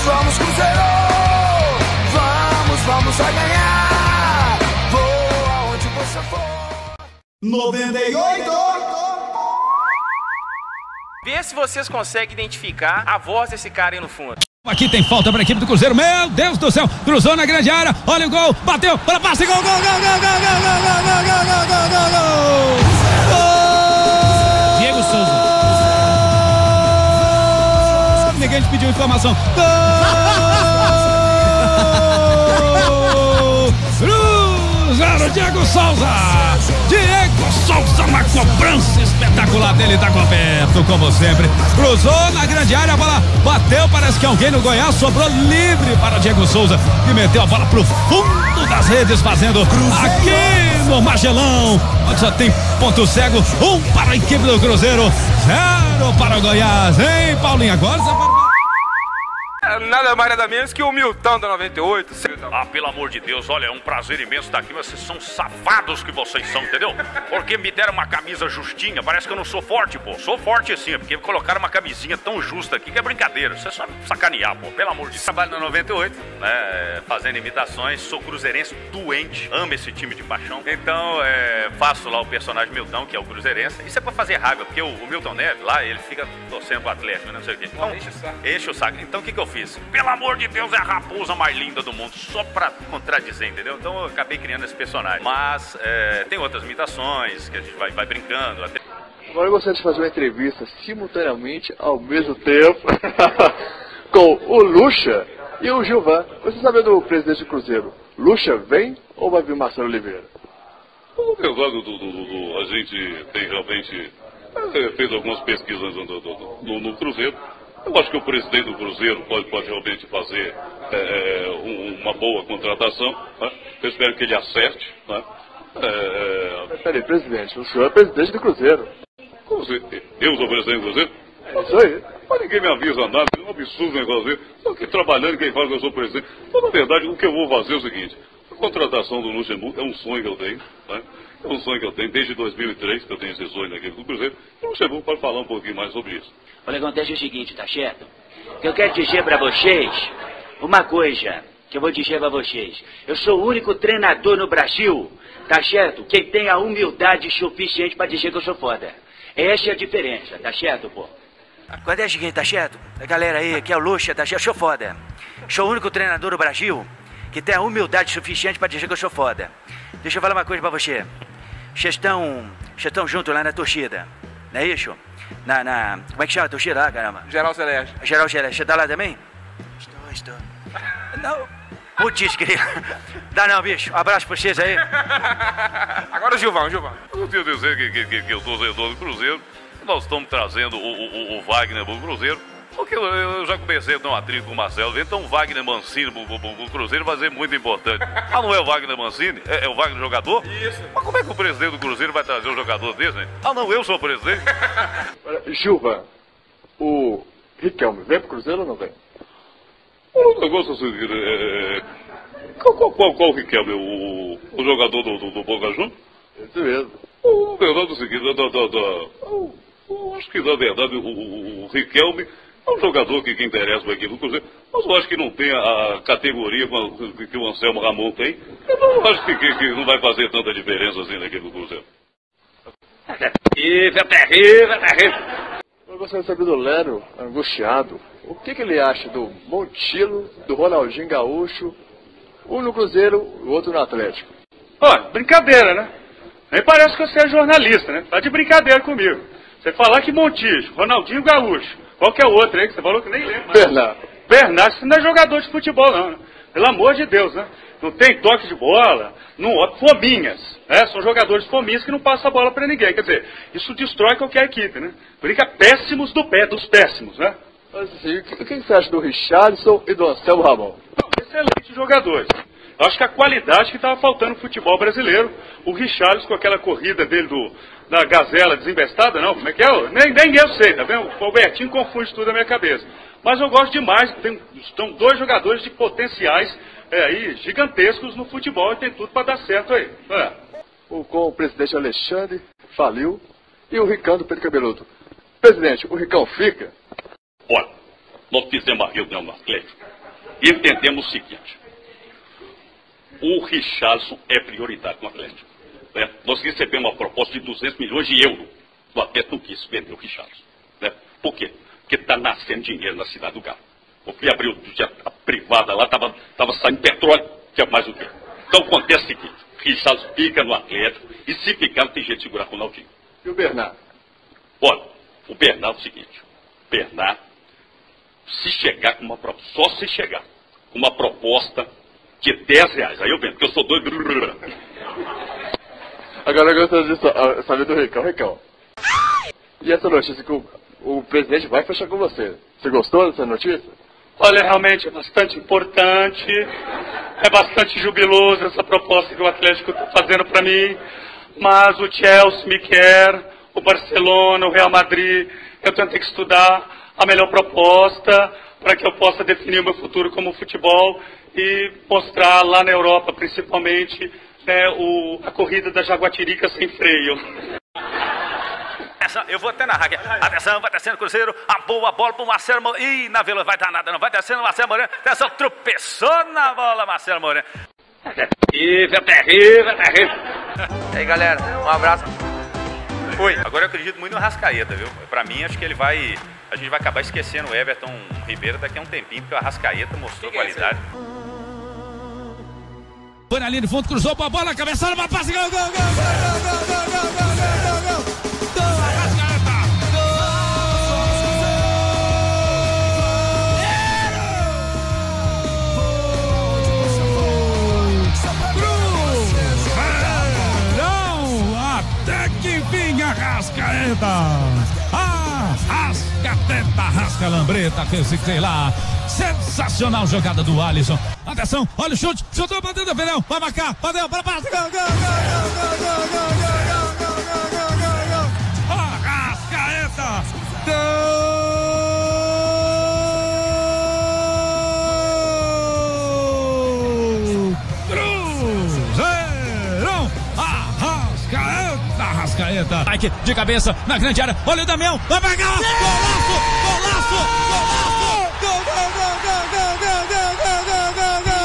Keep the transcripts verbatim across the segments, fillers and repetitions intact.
vamos Cruzeiro, vamos, vamos vai ganhar, vou aonde você for. noventa e oito. Vê se vocês conseguem identificar a voz desse cara aí no fundo. Aqui tem falta para a equipe do Cruzeiro, meu Deus do céu, cruzou na grande área, olha o gol, bateu, para passe, gol, gol, gol, gol, gol, gol, gol, gol, gol, gol, gol, gol, gol. Diego Souza. Ninguém te pediu informação. Gol! Cruzeiro, Diego Souza. Diego Souza, uma cobrança espetacular dele, tá coberto, como sempre. Cruzou na grande área, a bola bateu, parece que alguém no Goiás, sobrou livre para Diego Souza, que meteu a bola pro fundo das redes, fazendo aqui no Magelão, onde só tem ponto cego. Um para a equipe do Cruzeiro, zero para o Goiás, hein, Paulinho? Agora você vai... Nada mais nada menos que o Milton da noventa e oito. Ah, pelo amor de Deus, olha, é um prazer imenso estar aqui, mas vocês são safados que vocês são, entendeu? Porque me deram uma camisa justinha, parece que eu não sou forte, pô. Sou forte sim, porque colocaram uma camisinha tão justa aqui que é brincadeira. Você só sacanear, pô, pelo amor de Deus. Trabalho na noventa e oito, né, fazendo imitações, sou cruzeirense doente, amo esse time de paixão. Então, é, faço lá o personagem Milton, que é o cruzeirense. Isso é pra fazer raiva, porque o, o Milton Neves, lá, ele fica torcendo pro Atlético, né, não sei o quê. Então, enche o saco. Enche o saco. Então, o que que eu fiz? Pelo amor de Deus, é a raposa mais linda do mundo, só pra contradizer, entendeu? Então eu acabei criando esse personagem. Mas é, tem outras imitações que a gente vai, vai brincando. Até... Agora eu gostaria de fazer uma entrevista simultaneamente, ao mesmo tempo, com o Lucha e o Gilvan. Você sabe do presidente do Cruzeiro, Lucha vem ou vai vir Marcelo Oliveira? Apesar do, do, do, do a gente tem realmente é, fez algumas pesquisas no, do, do, no, no Cruzeiro. Eu acho que o presidente do Cruzeiro pode, pode realmente fazer é, um, uma boa contratação. Né? Eu espero que ele acerte. Né? É... Mas peraí, presidente, o senhor é presidente do Cruzeiro. Como você? Eu sou presidente do Cruzeiro? É isso aí. Mas ninguém me avisa nada, é um absurdo o negócio dele. Estou aqui trabalhando, quem fala que eu sou presidente. Então, na verdade, o que eu vou fazer é o seguinte: a contratação do Luxemburgo é um sonho que eu tenho. Né? É um sonho que eu tenho desde dois mil e três, que eu tenho esse sonho aqui do Cruzeiro. O Luxemburgo pode falar um pouquinho mais sobre isso. Olha, acontece o seguinte, tá certo? Que eu quero dizer pra vocês uma coisa que eu vou dizer pra vocês. Eu sou o único treinador no Brasil, tá certo? Quem tem a humildade suficiente pra dizer que eu sou foda. Essa é a diferença, tá certo, pô? Quando é o seguinte, tá certo? A galera aí, que é o Luxa, tá certo? Eu sou foda. Sou o único treinador no Brasil que tem a humildade suficiente pra dizer que eu sou foda. Deixa eu falar uma coisa pra você. Vocês estão, vocês estão juntos lá na torcida, não é isso? Na, na... Como é que chama a torcida lá, caramba? Geral Celeste. Geral Celeste. Você tá lá também? Estou, estou. Não. Putz, querido. Dá não, bicho. Um abraço pra vocês aí. Agora o Gilvão, o Gilvão. Eu queria dizer que, que, que, que eu sou torcedor do Cruzeiro. Nós estamos trazendo o, o, o Wagner pro Cruzeiro. Porque eu, eu já comecei a ter uma trilha com o Marcelo. Então o Wagner Mancini pro, pro, pro Cruzeiro vai ser muito importante. Ah, não é o Wagner Mancini? É, é o Wagner jogador? Isso. Mas como é que o presidente do Cruzeiro vai trazer um jogador desse, hein? Ah, não, eu sou o presidente. Gilvan, o Riquelme vem pro Cruzeiro ou não vem? O negócio é o seguinte, é... Qual, qual, qual, qual o Riquelme? O, o jogador do, do, do Boca Juniors? Esse mesmo. O verdade é o seguinte, da, da, da, eu, eu acho que na verdade o, o, o Riquelme é um jogador que, que interessa para a equipe do Cruzeiro, mas eu acho que não tem a, a categoria que, que o Anselmo Ramon tem. Eu acho que, que, que não vai fazer tanta diferença assim na equipe do Cruzeiro. É terrível, é terrível, é terrível. Eu gostaria de saber do Lero, angustiado, o que, que ele acha do Montilo, do Ronaldinho Gaúcho, um no Cruzeiro, o outro no Atlético. Olha, brincadeira, né? Nem parece que você é jornalista, né? Tá de brincadeira comigo. Você falar que Montijo, Ronaldinho Gaúcho, qualquer outro aí que você falou que nem lembra. Bernardo. Bernardo, você não é jogador de futebol não, né? Pelo amor de Deus, né? Não tem toque de bola, não, fominhas, né? São jogadores fominhas que não passam a bola pra ninguém. Quer dizer, isso destrói qualquer equipe, né? Brinca péssimos do pé, dos péssimos, né? Mas assim, o que, o que você acha do Richarlison e do Anselmo Ramon? Excelentes jogadores. Eu acho que a qualidade que estava faltando no futebol brasileiro, o Richarlison com aquela corrida dele do, da gazela desinvestada, não, como é que é? Nem, nem eu sei, tá vendo? O Albertinho confunde tudo na minha cabeça. Mas eu gosto demais, tem, estão dois jogadores de potenciais é, aí, gigantescos no futebol e tem tudo para dar certo aí. É. O, com o presidente Alexandre, faliu, e o Ricão do Pedro Cabeludo. Presidente, o Ricão fica? Olha, nós fizemos a reunião no Atlético entendemos o seguinte: o Richarlison é prioridade no Atlético. Né? Nós recebemos uma proposta de duzentos milhões de euros. O Atlético não quis vender o Richarlison. Né? Por quê? Porque está nascendo dinheiro na cidade do Galo. Eu fui abrir a privada lá, estava tava saindo petróleo, que é mais o quê? Então acontece o seguinte: Richarlison fica no Atlético e se ficar não tem jeito de segurar com o Ronaldinho. E o Bernardo? Olha, o Bernardo é o seguinte: o Bernardo, se chegar com uma proposta, só se chegar com uma proposta de dez reais, aí eu vendo, porque eu sou doido. Agora eu gostaria de saber do Ricão. Ricão, e essa notícia que o, o presidente vai fechar com você? Você gostou dessa notícia? Olha, realmente é bastante importante, é bastante jubiloso essa proposta que o Atlético está fazendo para mim, mas o Chelsea me quer, o Barcelona, o Real Madrid, eu tenho que estudar a melhor proposta para que eu possa definir o meu futuro como futebol e mostrar lá na Europa, principalmente, né, o, a corrida da Jaguatirica sem freio. Eu vou até narrar aqui. Atenção, vai descendo o Cruzeiro. A boa bola pro Marcelo Moreno. Ih, na Vila vai dar nada, não. Vai descendo o Marcelo Moreno. Atenção, tropeçou na bola, Marcelo Moreno. Terrível, terrível, terrível. E aí, galera, um abraço. Fui. Agora eu acredito muito no Arrascaeta, viu? Pra mim, acho que ele vai... A gente vai acabar esquecendo o Everton Ribeiro daqui a um tempinho, porque o Arrascaeta mostrou qualidade. Foi na linha de fundo, cruzou pra bola, cabeçada, uma passe, gol, gol, gol, gol, gol, gol, gol, gol, gol, gol, gol. Arrascaeta, Arrascaeta, Arrasca Lambreta, fez sei lá, sensacional jogada do Alisson. Atenção, olha o chute, chutou pra dentro do pneu, vai marcar, bateu para baixo, gol, gol, gol, gol, gol, gol, gol, gol, gol, gol, gol, Arrascaeta, gol! Cruzeirão, Arrascaeta, Arrascaeta, Mike de cabeça na grande área, olha o Damião, vai pegar, golaço, golaço, golaço, gol, gol, gol, gol, gol, gol, gol, gol, gol, gol, gol,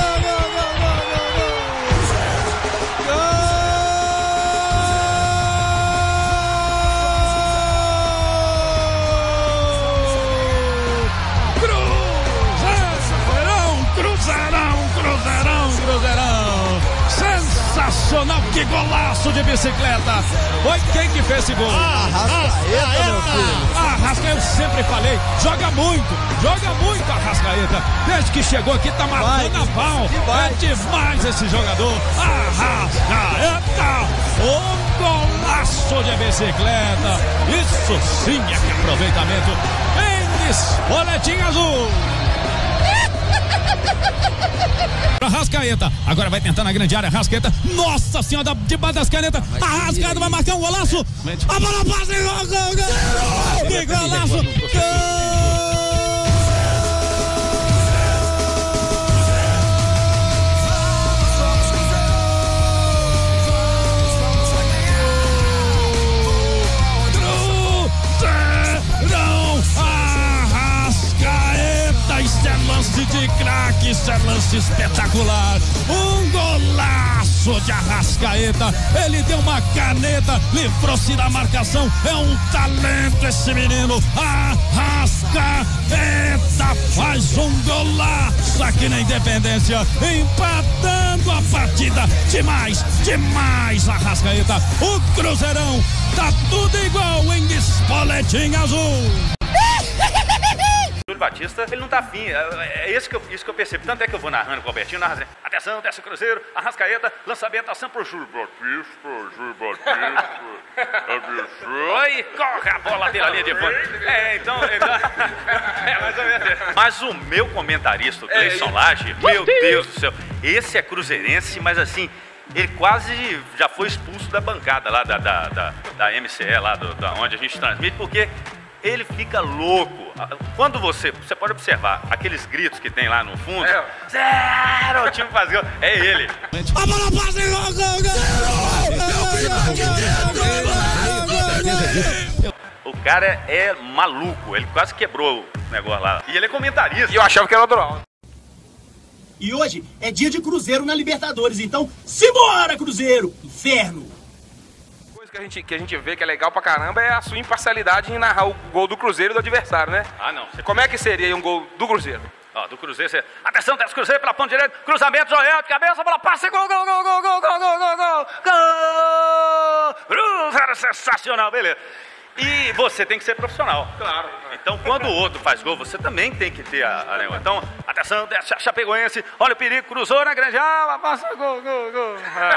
sensacional, que golaço de bicicleta. Foi quem que fez esse gol? Arrascaeta, meu filho. Arrascaeta, eu sempre falei, joga muito, joga muito Arrascaeta. Desde que chegou aqui tá matando a pau. É demais esse jogador. Arrascaeta, um golaço de bicicleta. Isso sim é que aproveitamento em Espoletinho Azul. Arrascaeta, agora vai tentar na grande área, Arrascaeta, nossa senhora, debaixo das canetas, Arrascaeta vai marcar um golaço, a bola passa, gol, gol, gol, que golaço, gol! Isso é lance de craque, isso é lance espetacular. Um golaço de Arrascaeta. Ele deu uma caneta, livrou-se da marcação. É um talento esse menino. Arrascaeta faz um golaço aqui na Independência, empatando a partida. Demais, demais Arrascaeta. O Cruzeirão tá tudo igual em Espoletinho Azul. Júlio Batista, ele não tá afim, é, é isso, que eu, isso que eu percebo. Tanto é que eu vou narrando com o Albertinho, narrando, atenção, desce o Cruzeiro, Arrascaeta, lançamento, ação pro Júlio Batista, Júlio Batista, aí corre a bola dele ali de fundo. É, então, então é mais ou menos. Mas o meu comentarista, o Cleison Lage, meu Deus do céu, esse é cruzeirense, mas assim, ele quase já foi expulso da bancada lá da, da, da, da M C E, lá do, da onde a gente transmite, porque ele fica louco. Quando você, você pode observar aqueles gritos que tem lá no fundo, é. Zero, o time faz gol, é ele. A bola passa, gol, gol, gol. O cara é maluco, ele quase quebrou o negócio lá. E ele é comentarista. E eu achava que era natural. E hoje é dia de Cruzeiro na Libertadores, então simbora, Cruzeiro! Inferno! Coisa que a gente, que a gente vê que é legal pra caramba é a sua imparcialidade em narrar o gol do Cruzeiro e do adversário, né? Ah, não. Você... Como é que seria um gol do Cruzeiro? Ó, do Cruzeiro, você... Atenção, desce Cruzeiro pela ponta direita, cruzamento, Joel de cabeça, bola passa, gol, gol, gol, gol, gol, gol, gol, gol, gol, gol! Cruzeiro, sensacional, beleza. E você tem que ser profissional. Claro. Então, quando o outro faz gol, você também tem que ter a... a então, atenção, desce a Chapecoense, olha o perigo, cruzou na grande área, passa, gol, gol, gol.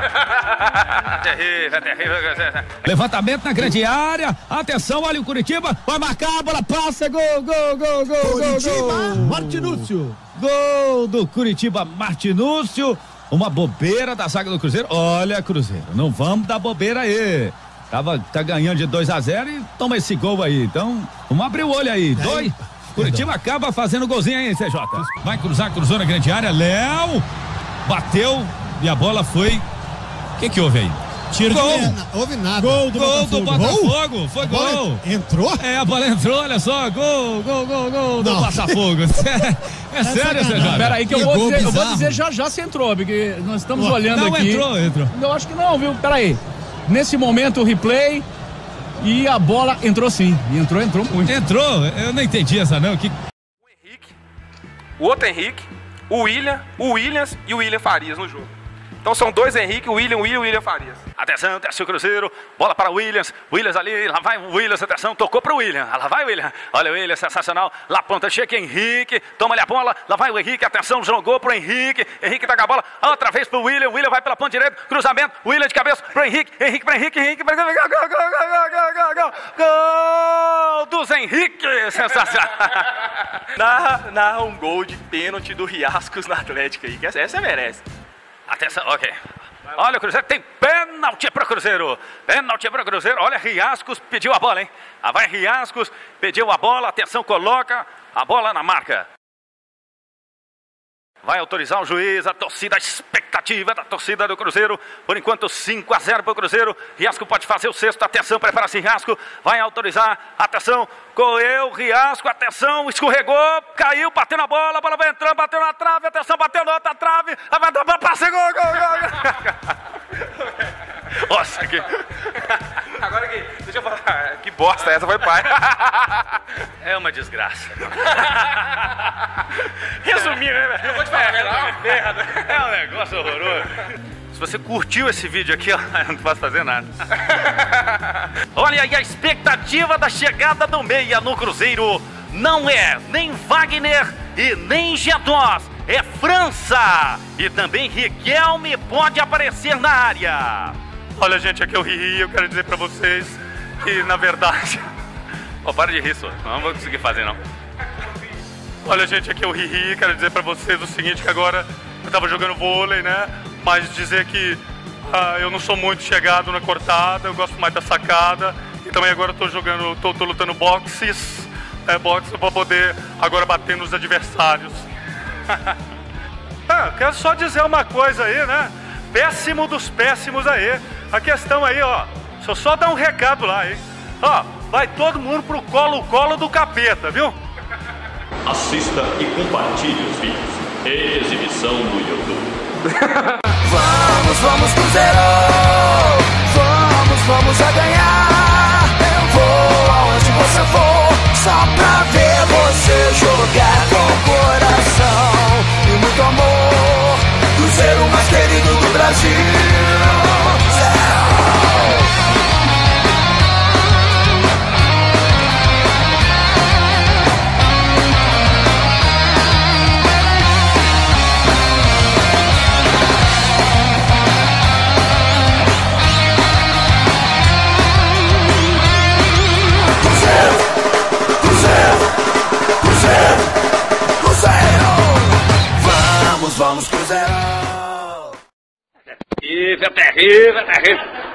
Ah. Terrível, terrível. Levantamento na grande área, atenção, olha o Curitiba, vai marcar, a bola passa, gol, gol, gol, gol, Curitiba, gol, gol. Martinúcio. Gol do Curitiba, Martinúcio, uma bobeira da zaga do Cruzeiro. Olha, Cruzeiro, não vamos dar bobeira aí. Tava, tá ganhando de dois a zero e toma esse gol aí. Então, vamos abrir o olho aí. Dois. Curitiba acaba fazendo golzinho aí, C J. Vai cruzar, cruzou na grande área. Léo bateu e a bola foi. O que que houve aí? Tiro gol. de não houve nada. Gol do gol Botafogo. Do Botafogo. Gol? Foi gol. Entrou? É, a bola entrou, olha só. Gol, gol, gol, gol do Botafogo. É, é sério, C J? Pera aí que eu vou, dizer, eu vou dizer já já se entrou, porque nós estamos oh, olhando não, aqui. Não, entrou, entrou. Eu acho que não, viu? Pera aí. Nesse momento o replay e a bola entrou sim. E entrou, entrou muito. Entrou? Eu não entendi essa não. Que... O Henrique, o outro Henrique, o William, o Williams e o William Farias no jogo. Então são dois Henrique, o William, o William e o William Farias. Atenção, desce o Cruzeiro, bola para o Williams, Williams ali, lá vai o Williams, atenção, tocou para o William, lá vai o William, olha o William, sensacional, lá ponta chega Henrique, toma-lhe a bola, lá vai o Henrique, atenção, jogou para o Henrique, Henrique tá com a bola, outra vez para o William, William vai pela ponta direita, cruzamento, William de cabeça para o Henrique, Henrique para Henrique, Henrique para gol, gol, gol, gol, gol, gol, gol, gol dos Henrique, sensacional. narra, narra um gol de pênalti do Riascos na Atlética aí, que essa, essa merece. Atenção, ok. Olha o Cruzeiro, tem pênalti para o Cruzeiro. Pênalti para o Cruzeiro. Olha, Riascos pediu a bola, hein? Ah, vai Riascos, pediu a bola. Atenção, coloca a bola na marca. Vai autorizar o juiz, a torcida, a expectativa da torcida do Cruzeiro. Por enquanto, cinco a zero para o Cruzeiro. Riasco pode fazer o sexto. Atenção, prepara-se Riasco. Vai autorizar. Atenção, correu Riasco. Atenção, escorregou, caiu, bateu na bola. A bola vai entrando, bateu na trave. Atenção, bateu na outra trave. Vai dar uma passe, gol, gol, gol. Nossa, que... Agora aqui, deixa eu falar. Que bosta, essa foi pai. É uma desgraça. Resumindo, né, velho? Vou te falar, é, uma merda. É um negócio horroroso. Se você curtiu esse vídeo aqui, ó, eu não posso fazer nada. Olha aí a expectativa da chegada do meia no Cruzeiro. Não é nem Wagner e nem Gedós. É França. E também Riquelme pode aparecer na área. Olha, gente, aqui é o Riri, eu quero dizer pra vocês que, na verdade... Ó, oh, para de rir, só. Não vou conseguir fazer, não. Olha, gente, aqui é o Riri, quero dizer pra vocês o seguinte, que agora eu tava jogando vôlei, né? Mas dizer que ah, eu não sou muito chegado na cortada, eu gosto mais da sacada. E também agora eu tô jogando, tô, tô lutando boxes, é, boxe pra poder agora bater nos adversários. Ah, quero só dizer uma coisa aí, né? Péssimo dos péssimos aí. A questão aí, ó, deixa eu só dar um recado lá, hein? Ó, vai todo mundo pro colo-colo do capeta, viu? Assista e compartilhe os vídeos. Exibição no YouTube. Vamos, vamos Cruzeiro! Vamos, vamos a ganhar! Eu vou aonde você for, só pra ver você jogar com coração e muito amor. Cruzeiro mais querido do Brasil. Vamos, Cruzeiro! Terrível, terrível, terrível.